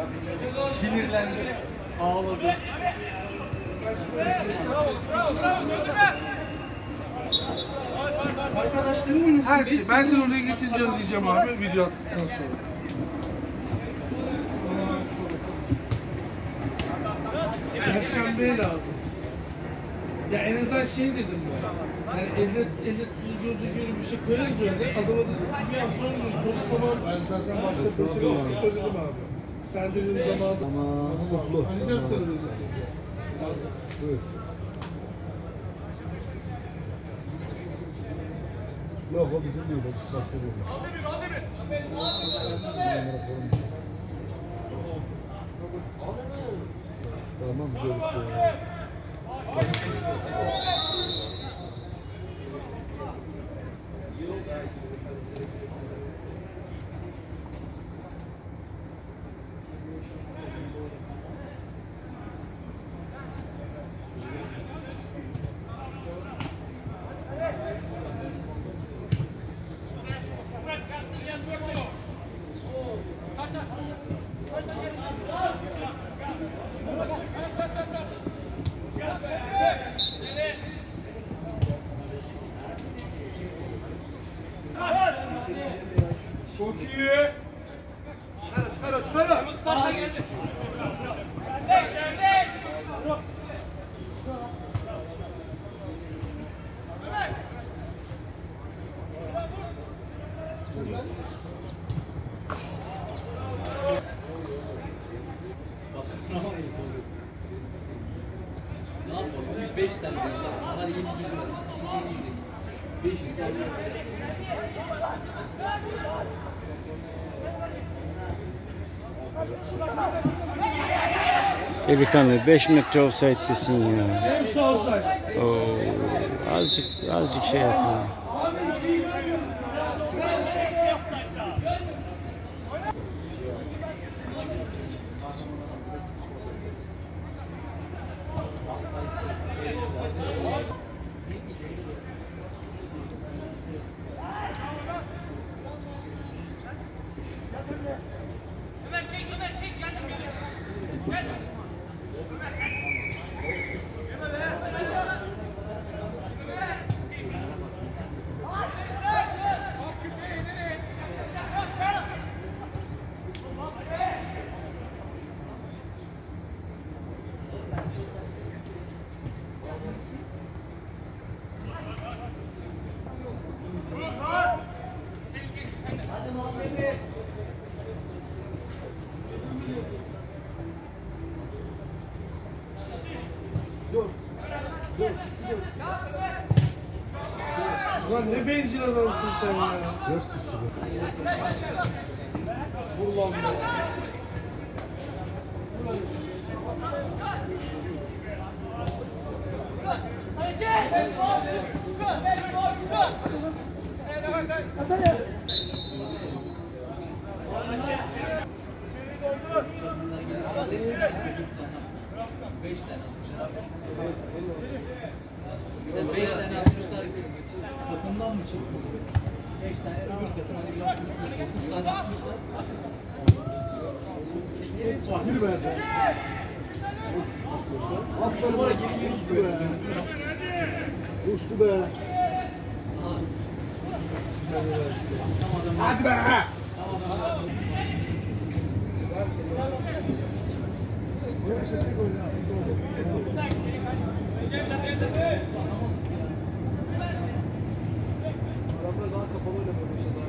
Sinirlendi. Ağladı. Arkadaşlarım oynasın. Her şey. Ben seni oraya geçince arayacağım abi video attıktan sonra. Perşembeye lazım. Ya en azından şey dedim ben. Yani elle gözü görü bir şey koyarız öyle. Adama dedim bir yaptırır mı? Soru tamam. Ben zaten başta peşine söyledim abi. Sen dediğin zaman. Tamam. Mutlu. Arayacağım seni öyle geçince. Buyur. Yok o bizim değil. Başka değil. Tamam görüşürüz. Çok iyi. Çıkar. Ne yapalım? 5 tane bunlar yeni gidiyor. 5 tane. Delikanlı 5 metre offside'desin ya. Hepsi olsaydı. Oo, azıcık şey yapalım. Ulan ne bencil adamsın sen ya. Vur lan be. Sen 5 tane yapmışlar. Takımdan mı çıkmışsın? 5 tane öbür takımdan yapmışlar. 9 tane yapmışlar. Yürü be. Aferin var yeni gidiyor be. Uçtu be. Hadi be. Adamlar daha kapalı oynamaya başladı.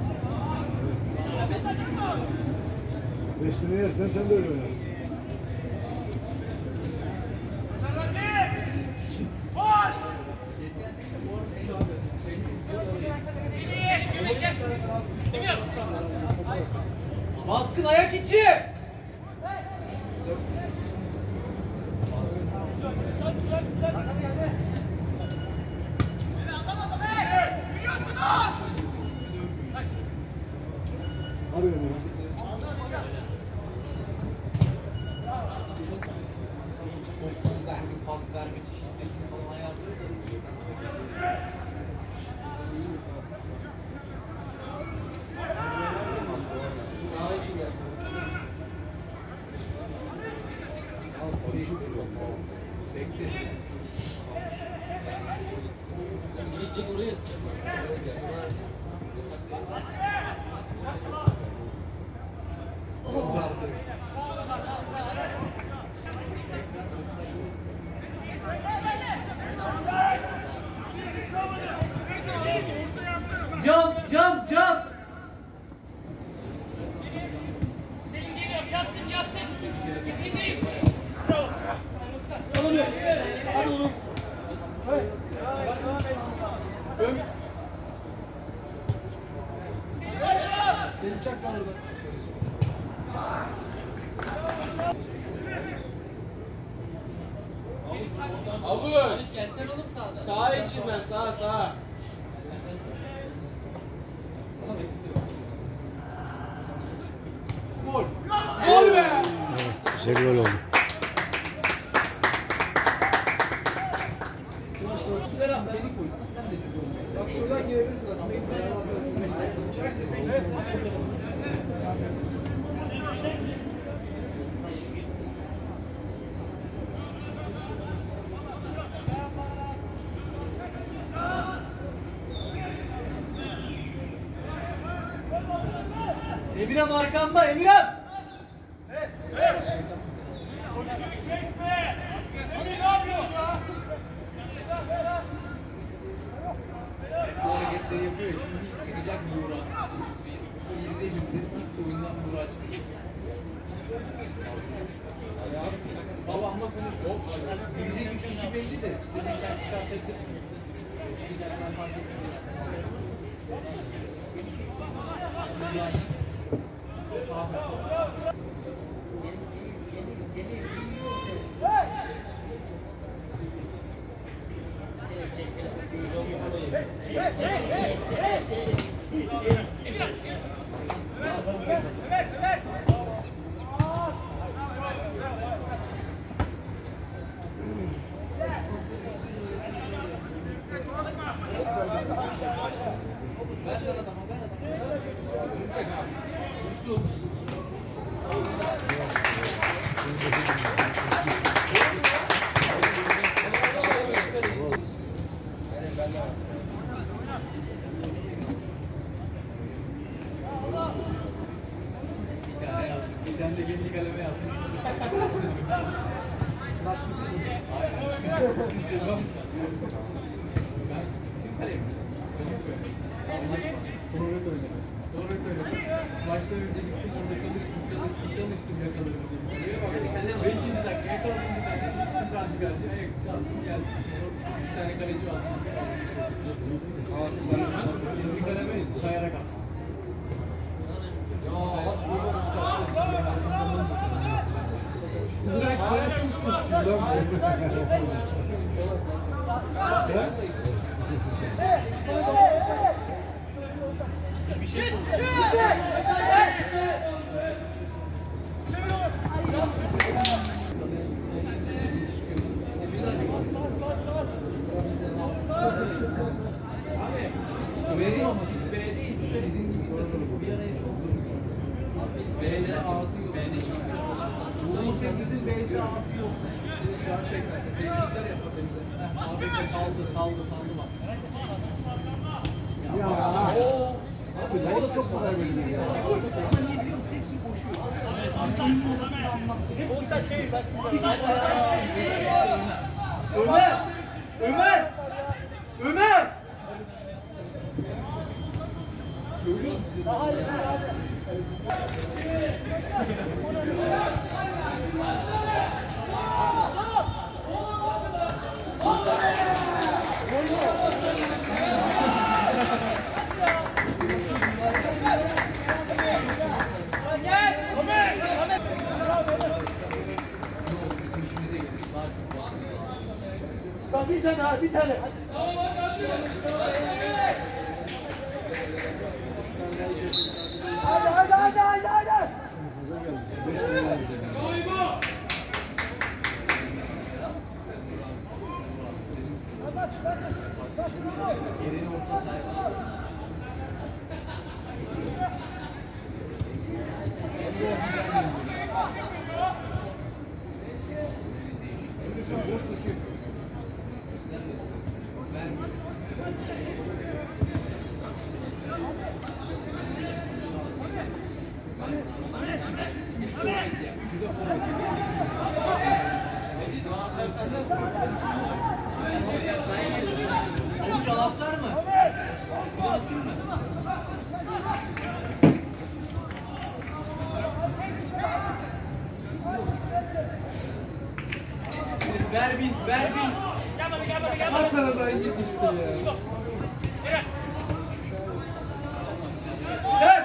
Beşini yersen sen de öyle oynarsın. Baskın ayak içi. Hadi Ömer. Pas vermesi, şiddetini falan ayarlıyoruz. Sağ için Bekle. Gidecek oraya. Cam. Senin uçak var orada. Avur. Gelsen oğlum sağda. Sağa için ver, sağa. Gol. Gol be. Evet, güzel gol oldu. Süleyman beni koy. Ben de sizi koyayım. Bak şuradan girebilirsin aslında. Ben aslında şuradan Emirhan arkanda Emirhan. Şu hareketleri yapıyor ya, şimdi çıkacak Buğra. İzle şimdi, ilk oyundan Buğra çıkacak. Ya, babamla konuştum. Girecek 3 belli de. Dedim sen çıkartabilirsin. Çıkacaklar fark etmiyor. Bir tane de kendi kaleme yazdım. Haklısın. Aynen. Sezon. Ben bizim kalem. Forvet oynadım. Başta önce gittim orada çalıştım yakaladım diye. Buraya bak. 5. dakika yakaladım bir tane. Gittim karşı karşıya ayak çaldım geldim. Bir tane kaleci aldım. Kendi kaleme kayarak attım. Direkt kayıtsız koşuyor lan Bir şey B'de ama siz B'deyiz. Sizin gibi bir araya çok zor. B'de A'sı yok. B'de şey yok. 18'siz B'si A'sı yok. Şu an şey değişiklikler yapalım. Kaldı bak. Ya. Abi ne iş kapı vermedin ya? Ama niye biliyor musun? Hepsi koşuyor. Oyun odasını anlattı. Olsa şey bak. Ömer! Söylüyor musun? Bir tane abi, bir tane. Hadi. Yerini orta sahaya. forvet ya. Üçü de forvet. Avuç anahtar mı? Anlatayım mı? Ver bin. Ankara'dan git işte ya. Ver.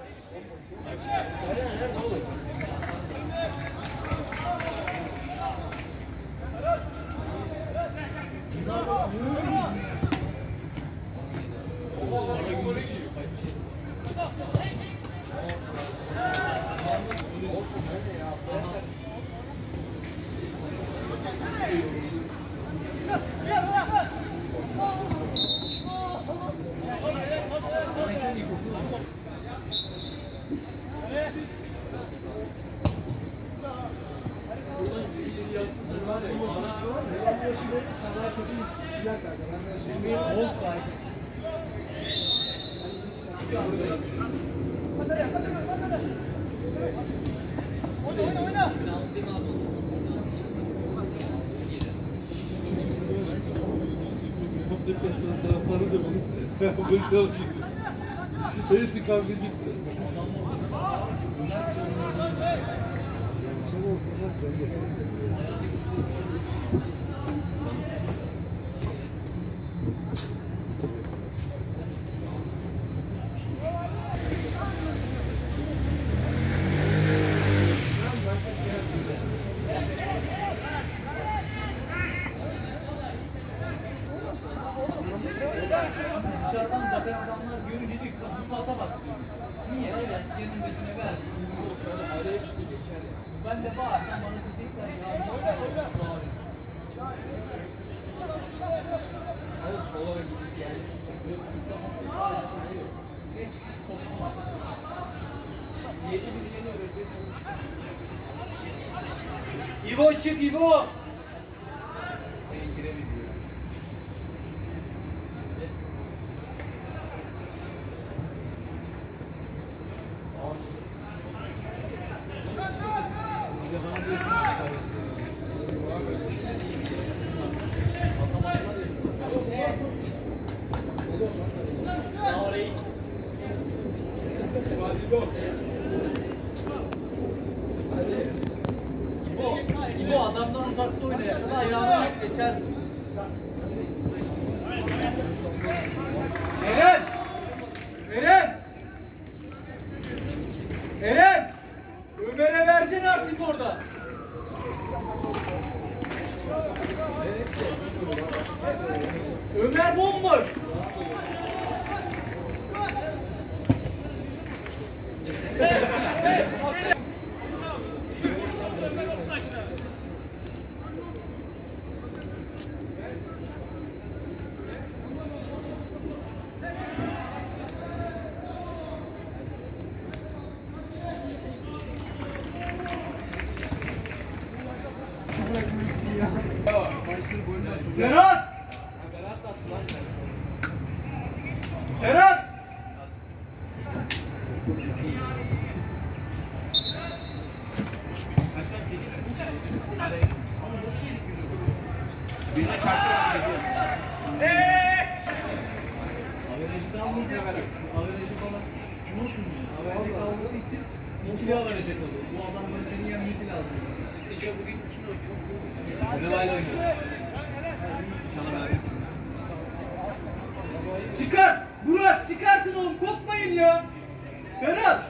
Taraftarı da bunu başarılı. Hepsi kavgacı. Dışarıdan bakan adamlar görünce diyor ki bu pasa bak diyor. Niye? Evet, yanındakine ver. Araya çıktı geçer ya. Ben de bağırsam bana diyecekler ya. Nasıl bağırıyorsun? Hadi sola gidip geldi. Hepsi kopmaz. Yeni birileri öğretiyorsun. İbo çık İbo! Ben giremiyorum. İbo adamdan uzakta oyna yakala ayağına geçersin. Eren! Eren! Eren! Ömer'e vereceksin artık orada. Ömer bomboş. Ferhat! Ferhat! Birine çarptı. Averajı kalmayacak herhalde. Averajı falan. Averajı kalması için ikili averajı kalıyor. Bu adamların seni yenmesi lazım. Sıkıca bugün kim oynuyor? Rıvayla oynuyor. Sana verdim. Çıkar! Burak çıkartın oğlum, kopmayın ya! Ferhat!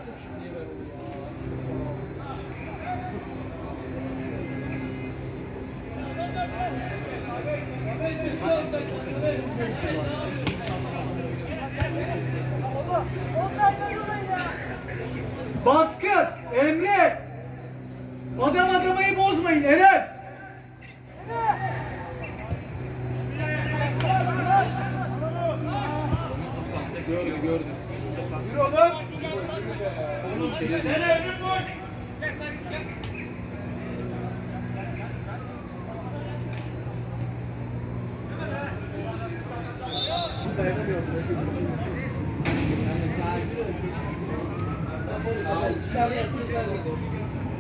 Baskı! Emre! Adam adamayı bozmayın Eren! Gördüm. Yürü oğlum! Sen Emre boş! Dışarıda yapmışlar.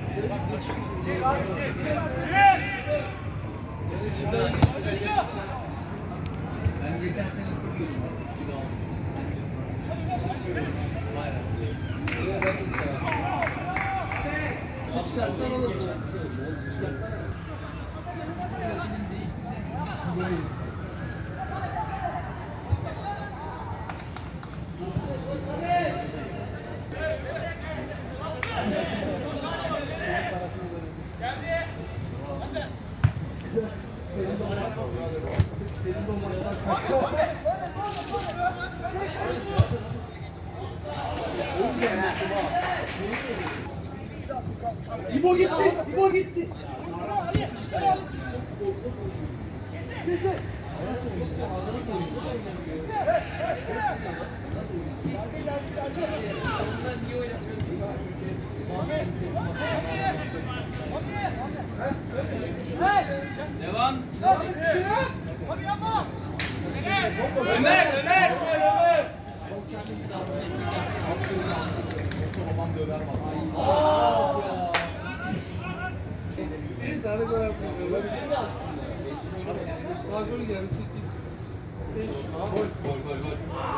Ben geçen sene sıkıyordum. Aynen. Buraya ben de su çıkartsan olur mu? Su çıkartsana. İbo gitti. İbo gitti. Devam. Hadi yapma. Ömer. Babam döver bana. Bir tane gol atmıyor. Şimdi aslında. Daha gol geldi 8. 5. Gol.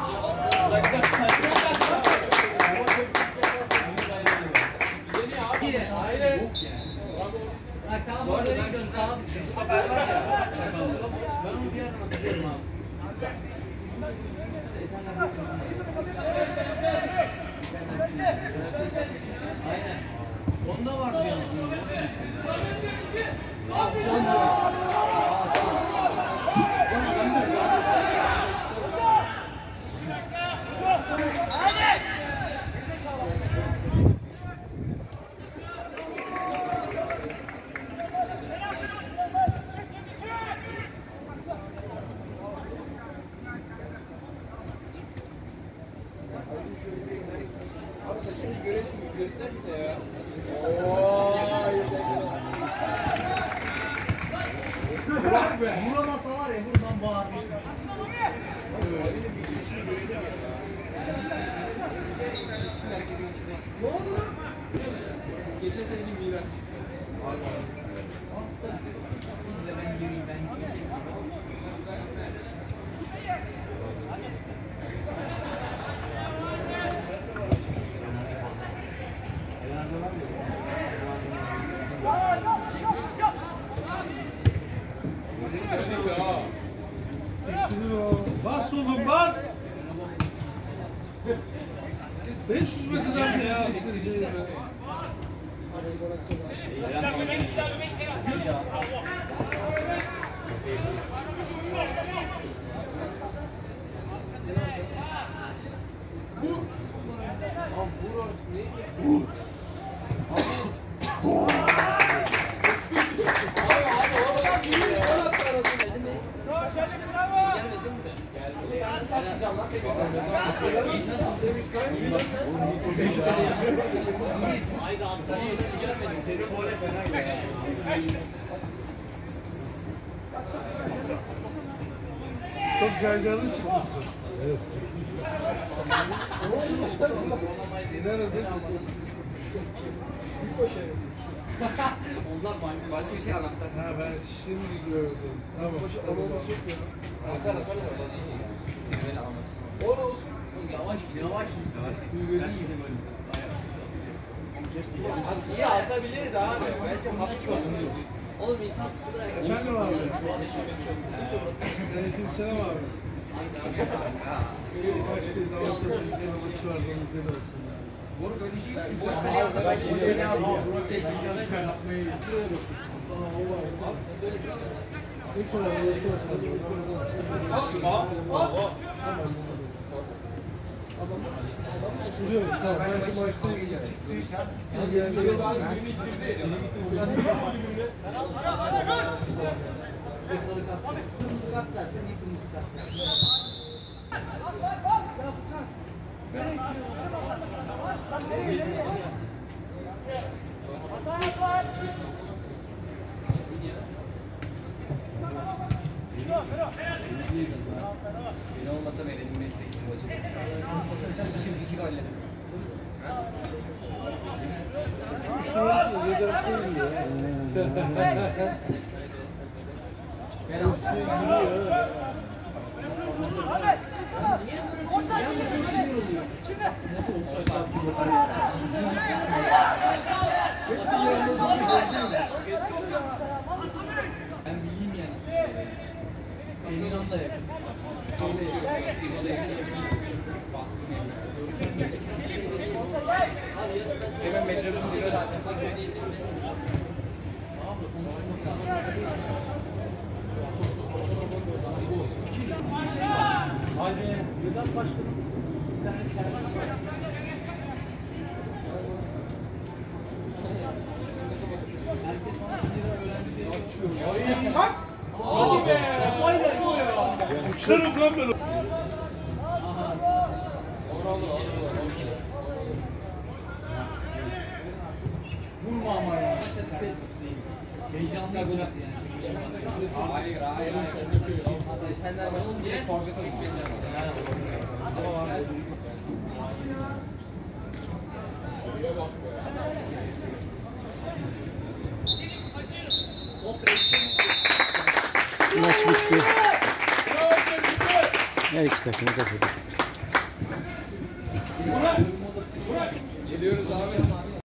Aynen. Bak tamam orada ben şu sağ bir stoper var ya. Ben onu bir yerden hatırlıyorum abi. Aynen. Onda vardı yalnız. Can diyor. Abi saçını görelim mi? Göster bize ya. Vuramasa var ya buradan bağırmıştım. Öyle bir girişini göreceğim ya. Herkesin içinde. Ne oldu lan? Biliyor musun? Geçen seneki Miraç. Aslında ben gireyim ben gireyim. Bas oğlum bas. 500 metreden mi ya? Çok carcarlı çıkmışsın. Evet. Nerede? Onlar başka bir şey anlatlar. Ha ben şimdi gördüm. Tamam. Atar Tirmeli almasın. O ne olsun? Yavaş Böyle iyi. Asiye atabilirdi abi. Bence hafif kaldı. Oğlum insan sıkılır. Efendim abi. Aleykümselam abi. Kaçtayız? Avrupa'da bir maçı var. Onu izledim olsun. Boru böyle şey değil. Boş kaleye aldı. Boş kaleye aldı. Ne kadar yasal Biliyorum tamam ben şu maçta çıktı. Beni olmasa verelim meslek maçı. 2 golle. Koşturmak yeder sevmiyor. Koşuyor giriyor. Nasıl olsa hepsi yanında ben bileyim yani. Emirhan'la yakın. Hemen metrobüsü diyor zaten. Hadi. Vedat Başkanım. Bir tane servis var. Herkes bana 1 lira öğrencileri açıyor. Bak! Hadi be! Kafayla ya! Uçlarım lan böyle. Vurma ama ya. Heyecanlı gol attı yani. Hayır. Esenler maçını direkt forvet çekmediler. Maç bitti. Her iki takım da Geliyoruz abi.